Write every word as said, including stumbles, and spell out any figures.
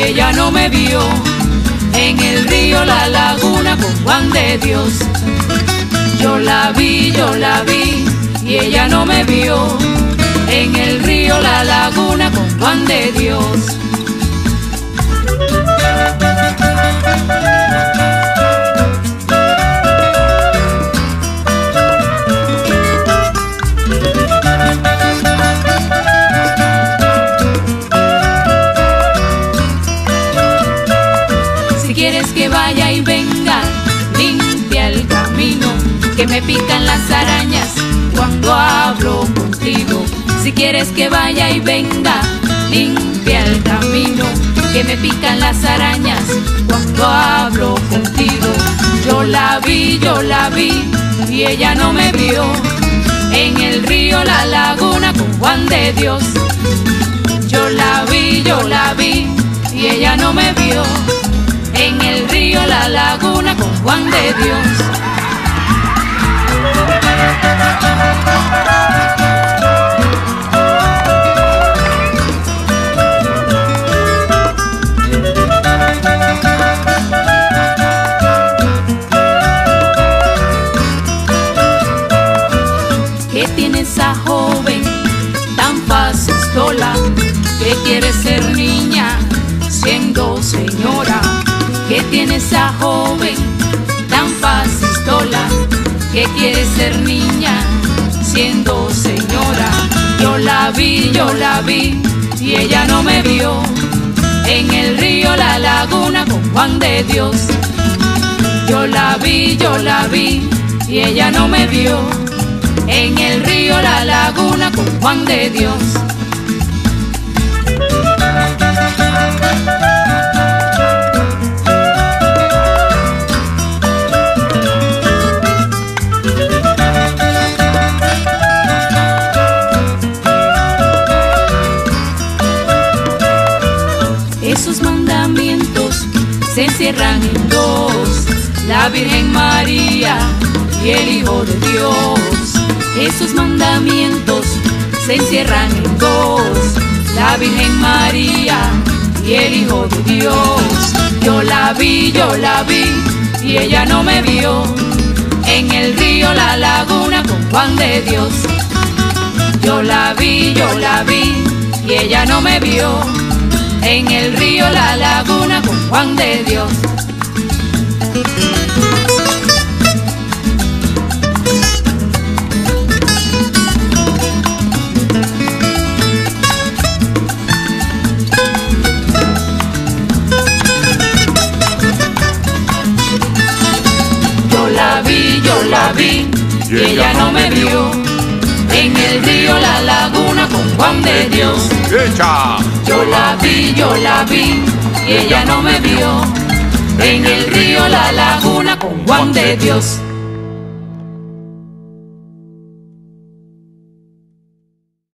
y ella no me vio. En el río La Laguna con Juan de Dios. Yo la vi, yo la vi y ella no me vio. En el río La Laguna con Juan de Dios. Si quieres que vaya y venga, limpia el camino, que me pican las arañas cuando hablo contigo. Si quieres que vaya y venga, limpia el camino, que me pican las arañas cuando hablo contigo. Yo la vi, yo la vi y ella no me vio. En el río La Laguna con Juan de Dios. Yo la vi, yo la vi y ella no me vio. En el río La Laguna con Juan de Dios. ¿Qué tiene esa joven tan facistola, que quiere ser niña siendo señora? ¿Qué tiene esa joven tan facistola, que quiere ser niña siendo señora? Yo la vi, yo la vi y ella no me vio. En el río La Laguna con Juan de Dios. Yo la vi, yo la vi y ella no me vio. En el río La Laguna con Juan de Dios. Esos mandamientos se encierran en dos: la Virgen María y el Hijo de Dios. Esos mandamientos se encierran en dos: la Virgen María y el Hijo de Dios. Yo la vi, yo la vi y ella no me vio. En el río La Laguna con Juan de Dios. Yo la vi, yo la vi y ella no me vio. En el río La Laguna con Juan de Dios. Yo la vi, yo la vi y ella no me vio. En el río La Laguna con Juan de Dios. ¡Echa! Yo la vi, yo la vi y ella no me vio. En el río La Laguna con Juan de Dios.